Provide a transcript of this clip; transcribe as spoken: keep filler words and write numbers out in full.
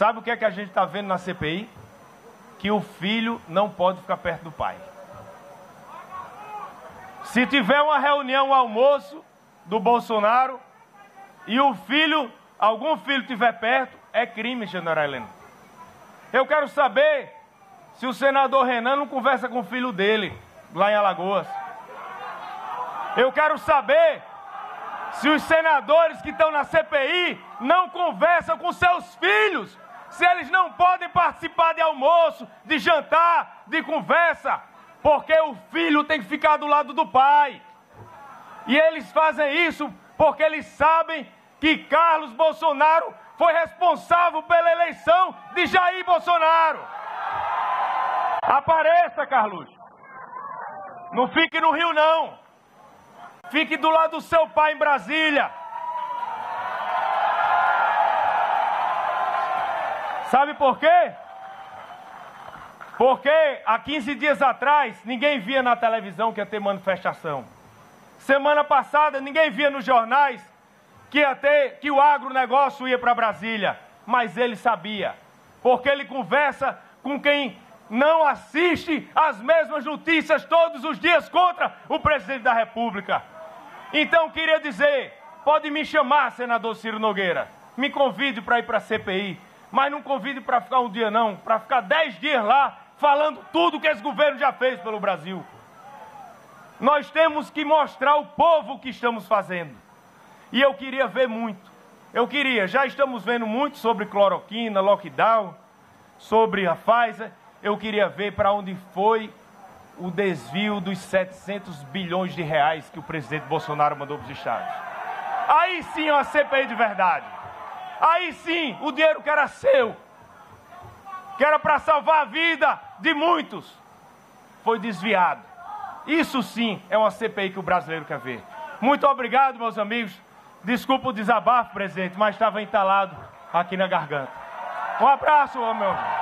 Sabe o que é que a gente está vendo na C P I? Que o filho não pode ficar perto do pai. Se tiver uma reunião, um almoço do Bolsonaro e o filho, algum filho estiver perto, é crime, general Heleno. Eu quero saber se o senador Renan não conversa com o filho dele, lá em Alagoas. Eu quero saber se os senadores que estão na C P I não conversam com seus filhos, se eles não podem participar de almoço, de jantar, de conversa, porque o filho tem que ficar do lado do pai. E eles fazem isso porque eles sabem que Carlos Bolsonaro foi responsável pela eleição de Jair Bolsonaro. Apareça, Carlos. Não fique no Rio, não. Fique do lado do seu pai em Brasília. Sabe por quê? Porque há quinze dias atrás, ninguém via na televisão que ia ter manifestação. Semana passada, ninguém via nos jornais que ia ter, que o agronegócio ia para Brasília. Mas ele sabia, porque ele conversa com quem não assiste às mesmas notícias todos os dias contra o presidente da República. Então, queria dizer, pode me chamar, senador Ciro Nogueira, me convide para ir para a C P I, mas não convide para ficar um dia não, para ficar dez dias lá, falando tudo que esse governo já fez pelo Brasil. Nós temos que mostrar ao povo o que estamos fazendo. E eu queria ver muito, eu queria, já estamos vendo muito sobre cloroquina, lockdown, sobre a Pfizer, eu queria ver para onde foi o desvio dos setecentos bilhões de reais que o presidente Bolsonaro mandou para os estados. Aí sim é uma C P I de verdade. Aí sim o dinheiro que era seu, que era para salvar a vida de muitos, foi desviado. Isso sim é uma C P I que o brasileiro quer ver. Muito obrigado, meus amigos. Desculpa o desabafo, presidente, mas estava entalado aqui na garganta. Um abraço, meu amigo.